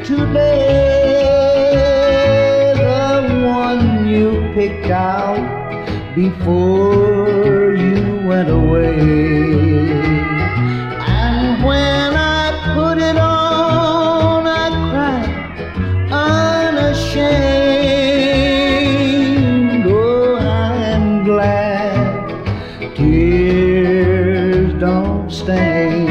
today, the one you picked out before you went away. And when I put it on, I cried unashamed. Oh, I'm glad tears don't stain.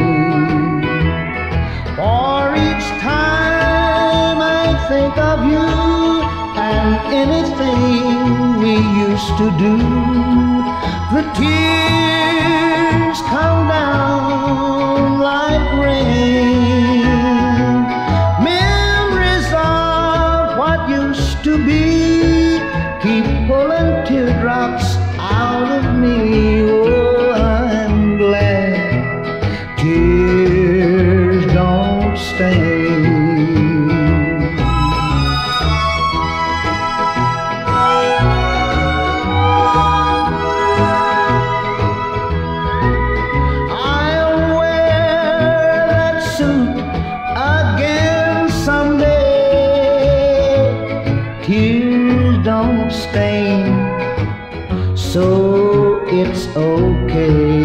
For each time I think of you and anything we used to do, the tears come down like rain. Memories of what used to be keep pulling teardrops out of me. Oh, I'm glad tears don't stain. I'll wear that suit again someday. Tears don't stain, so it's okay.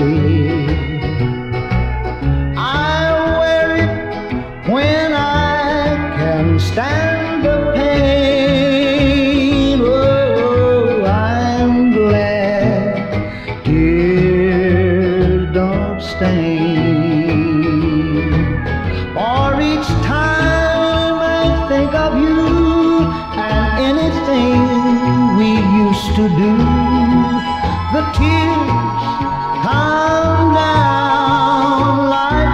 I'll wear it when I can stand the pain. Oh, I'm glad tears don't stain. For each time I think of you and anything we used to do, the tears come down like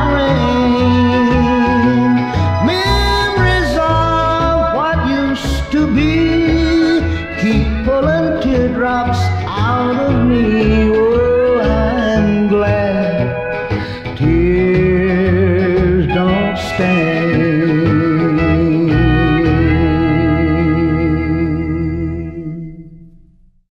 rain. Memories of what used to be